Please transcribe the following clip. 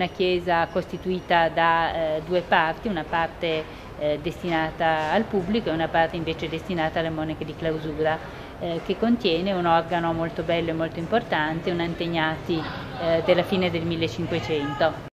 una chiesa costituita da due parti, una parte destinata al pubblico e una parte invece destinata alle monache di clausura, che contiene un organo molto bello e molto importante, un Antegnati della fine del 1500.